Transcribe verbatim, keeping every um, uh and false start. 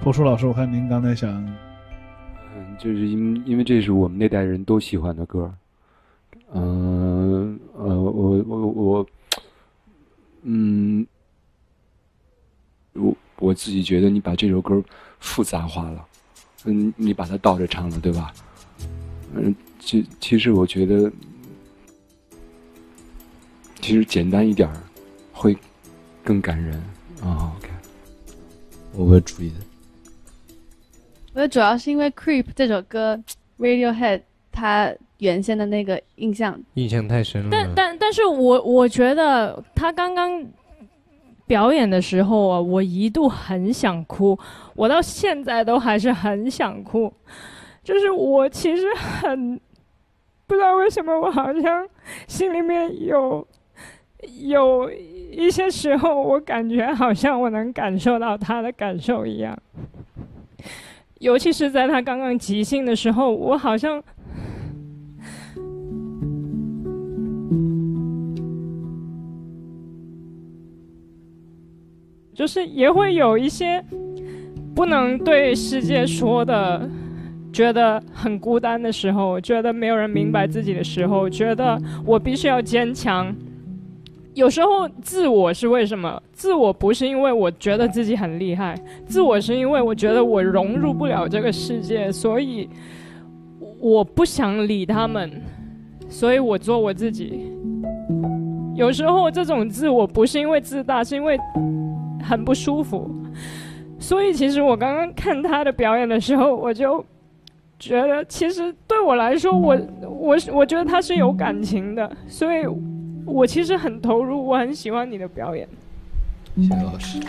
头叔老师，我看您刚才想， 嗯，就是因因为这是我们那代人都喜欢的歌，嗯呃，呃，我我我，嗯，我我自己觉得你把这首歌复杂化了，嗯，你把它倒着唱了，对吧？嗯，其其实我觉得，其实简单一点会更感人啊。OK， 我会注意的。 我觉得主要是因为 Creep 这首歌 Radiohead 它原先的那个印象印象太深了。 但但但是我我觉得他刚刚表演的时候啊，我一度很想哭，我到现在都还是很想哭。就是我其实很不知道为什么，我好像心里面有有一些时候，我感觉好像我能感受到他的感受一样。尤其是在他刚刚即兴的时候，我好像就是也会有一些不能对世界说的，觉得很孤单的时候，觉得没有人明白自己的时候，觉得我必须要坚强。有时候自我是为什么？自我不是因为我觉得自己很厉害，自我是因为我觉得我融入不了这个世界，所以我不想理他们，所以我做我自己。有时候这种自我不是因为自大，是因为很不舒服。所以其实我刚刚看他的表演的时候，我就觉得其实对我来说，我我我觉得他是有感情的，所以我其实很投入，我很喜欢你的表演。 谢谢老师。